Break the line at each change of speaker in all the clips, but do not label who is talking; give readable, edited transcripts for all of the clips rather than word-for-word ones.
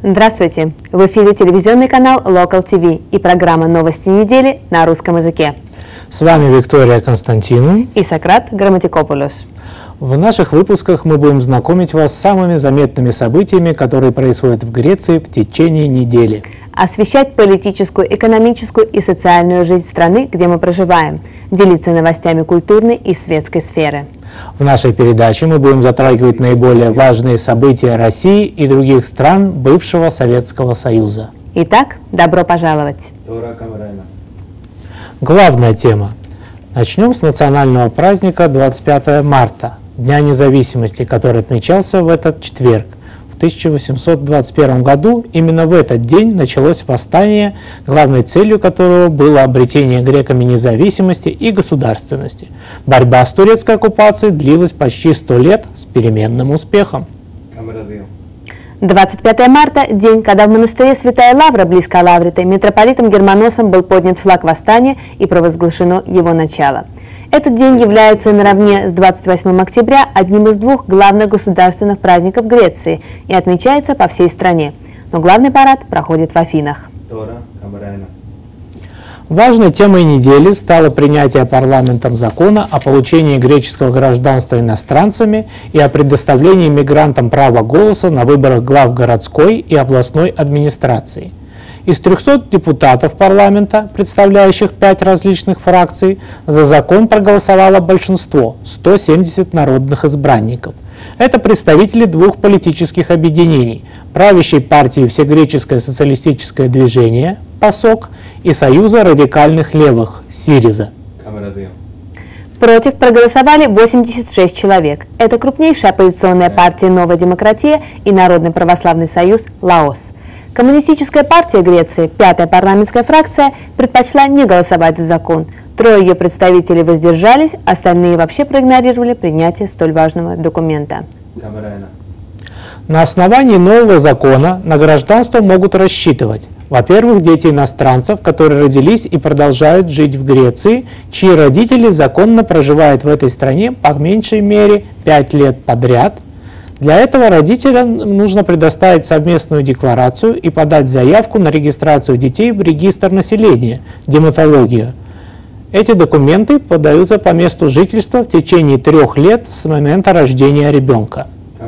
Здравствуйте! В эфире телевизионный канал Local TV и программа «Новости недели» на русском языке.
С вами Виктория Константину
и Сократ Грамматикопулос.
В наших выпусках мы будем знакомить вас с самыми заметными событиями, которые происходят в Греции в течение недели.
Освещать политическую, экономическую и социальную жизнь страны, где мы проживаем, делиться новостями культурной и светской сферы.
В нашей передаче мы будем затрагивать наиболее важные события России и других стран бывшего Советского Союза.
Итак, добро пожаловать!
Главная тема. Начнем с национального праздника 25 марта, Дня независимости, который отмечался в этот четверг. В 1821 году именно в этот день началось восстание, главной целью которого было обретение греками независимости и государственности. Борьба с турецкой оккупацией длилась почти 100 лет с переменным успехом.
25 марта – день, когда в монастыре Святая Лавра, близко Лавритой, митрополитом Гермоносом был поднят флаг восстания и провозглашено его начало. Этот день является наравне с 28 октября одним из двух главных государственных праздников Греции и отмечается по всей стране. Но главный парад проходит в Афинах.
Важной темой недели стало принятие парламентом закона о получении греческого гражданства иностранцами и о предоставлении мигрантам права голоса на выборах глав городской и областной администрации. Из 300 депутатов парламента, представляющих 5 различных фракций, за закон проголосовало большинство – 170 народных избранников. Это представители двух политических объединений – правящей партии Всегреческое социалистическое движение ПАСОК и Союза радикальных левых СИРИЗА.
Против проголосовали 86 человек. Это крупнейшая оппозиционная партия «Новая демократия» и Народный православный союз «Лаос». Коммунистическая партия Греции, 5-я парламентская фракция, предпочла не голосовать за закон. 3 ее представителей воздержались, остальные вообще проигнорировали принятие столь важного документа.
На основании нового закона на гражданство могут рассчитывать: во-первых, дети иностранцев, которые родились и продолжают жить в Греции, чьи родители законно проживают в этой стране по меньшей мере 5 лет подряд. Для этого родителям нужно предоставить совместную декларацию и подать заявку на регистрацию детей в регистр населения, дематологию. Эти документы подаются по месту жительства в течение 3 лет с момента рождения ребенка.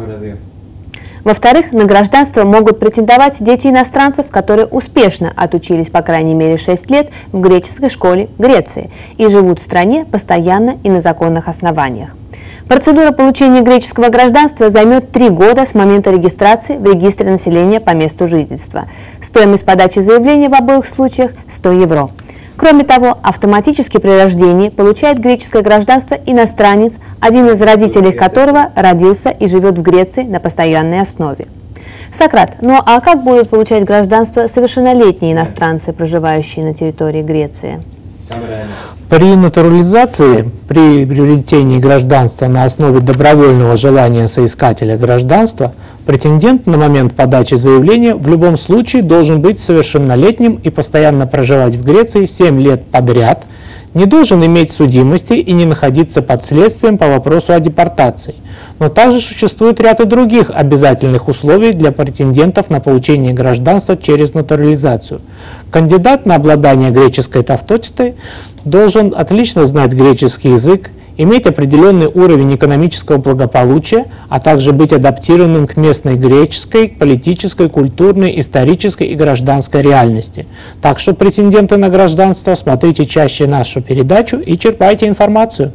Во-вторых, на гражданство могут претендовать дети иностранцев, которые успешно отучились по крайней мере 6 лет в греческой школе Греции и живут в стране постоянно и на законных основаниях. Процедура получения греческого гражданства займет 3 года с момента регистрации в регистре населения по месту жительства. Стоимость подачи заявления в обоих случаях – 100 евро. Кроме того, автоматически при рождении получает греческое гражданство иностранец, один из родителей которого родился и живет в Греции на постоянной основе. Сократ, ну а как будут получать гражданство совершеннолетние иностранцы, проживающие на территории Греции?
При натурализации, при приобретении гражданства на основе добровольного желания соискателя гражданства, претендент на момент подачи заявления в любом случае должен быть совершеннолетним и постоянно проживать в Греции 7 лет подряд, не должен иметь судимости и не находиться под следствием по вопросу о депортации. Но также существует ряд и других обязательных условий для претендентов на получение гражданства через натурализацию. Кандидат на обладание греческой тавтотитой должен отлично знать греческий язык, иметь определенный уровень экономического благополучия, а также быть адаптированным к местной греческой, политической, культурной, исторической и гражданской реальности. Так что, претенденты на гражданство, смотрите чаще нашу передачу и черпайте информацию.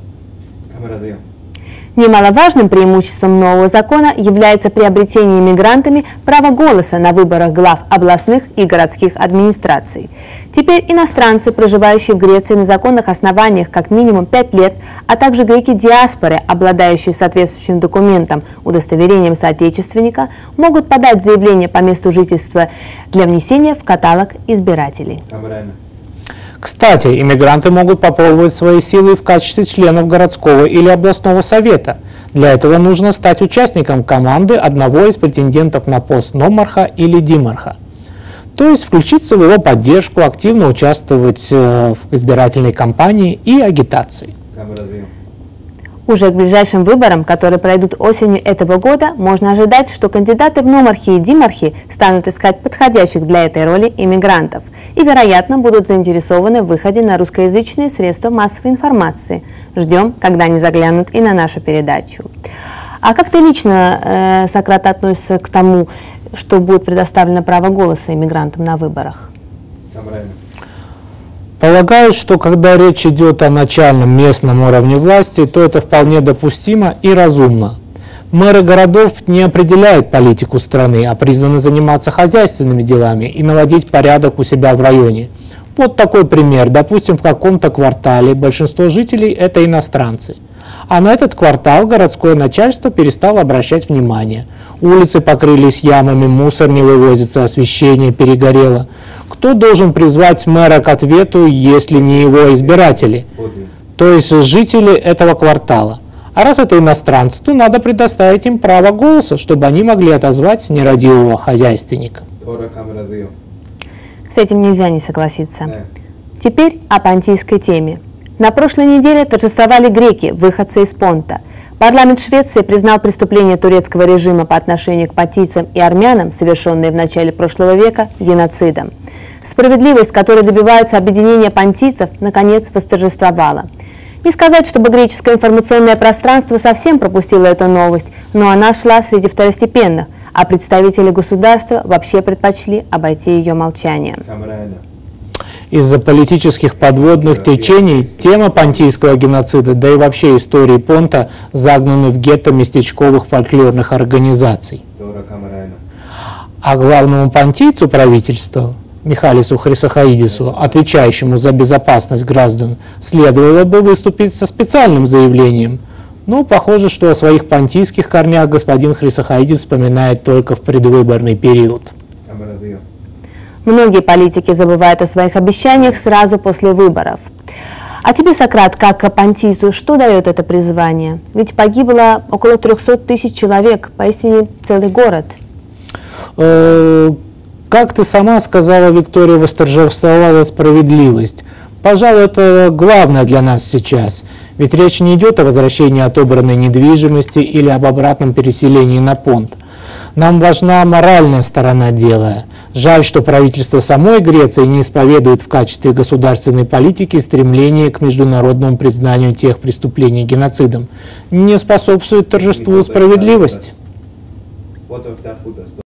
Немаловажным преимуществом нового закона является приобретение мигрантами права голоса на выборах глав областных и городских администраций. Теперь иностранцы, проживающие в Греции на законных основаниях как минимум 5 лет, а также греки диаспоры, обладающие соответствующим документом, удостоверением соотечественника, могут подать заявление по месту жительства для внесения в каталог избирателей.
Кстати, иммигранты могут попробовать свои силы в качестве членов городского или областного совета. Для этого нужно стать участником команды одного из претендентов на пост номарха или димарха. То есть включиться в его поддержку, активно участвовать в избирательной кампании и агитации.
Уже к ближайшим выборам, которые пройдут осенью этого года, можно ожидать, что кандидаты в номархи и димархи станут искать подходящих для этой роли иммигрантов и, вероятно, будут заинтересованы в выходе на русскоязычные средства массовой информации. Ждем, когда они заглянут и на нашу передачу. А как ты лично, Сократ, относишься к тому, что будет предоставлено право голоса иммигрантам на выборах?
Полагаю, что когда речь идет о начальном местном уровне власти, то это вполне допустимо и разумно. Мэры городов не определяют политику страны, а призваны заниматься хозяйственными делами и наводить порядок у себя в районе. Вот такой пример. Допустим, в каком-то квартале большинство жителей – это иностранцы. А на этот квартал городское начальство перестало обращать внимание. Улицы покрылись ямами, мусор не вывозится, освещение перегорело. Кто должен призвать мэра к ответу, если не его избиратели? То есть жители этого квартала. А раз это иностранцы, то надо предоставить им право голоса, чтобы они могли отозвать нерадивого хозяйственника.
С этим нельзя не согласиться. Теперь о понтийской теме. На прошлой неделе торжествовали греки, выходцы из Понта. Парламент Швеции признал преступление турецкого режима по отношению к понтийцам и армянам, совершенные в начале прошлого века, геноцидом. Справедливость, которой добиваются объединения понтийцев, наконец восторжествовала. Не сказать, чтобы греческое информационное пространство совсем пропустило эту новость, но она шла среди второстепенных, а представители государства вообще предпочли обойти ее молчанием.
Из-за политических подводных течений тема понтийского геноцида, да и вообще истории Понта, загнаны в гетто местечковых фольклорных организаций. А главному понтийцу правительства, Михалису Хрисохаидису, отвечающему за безопасность граждан, следовало бы выступить со специальным заявлением. Но похоже, что о своих понтийских корнях господин Хрисохаидис вспоминает только в предвыборный период.
Многие политики забывают о своих обещаниях сразу после выборов. А тебе, Сократ, как понтийцу, что дает это призвание? Ведь погибло около 300 тысяч человек, поистине целый город.
Как ты сама сказала, Виктория, восторжествовала справедливость. Пожалуй, это главное для нас сейчас. Ведь речь не идет о возвращении отобранной недвижимости или об обратном переселении на Понт. Нам важна моральная сторона дела. Жаль, что правительство самой Греции не исповедует в качестве государственной политики стремление к международному признанию тех преступлений геноцидом. Не способствует торжеству справедливости.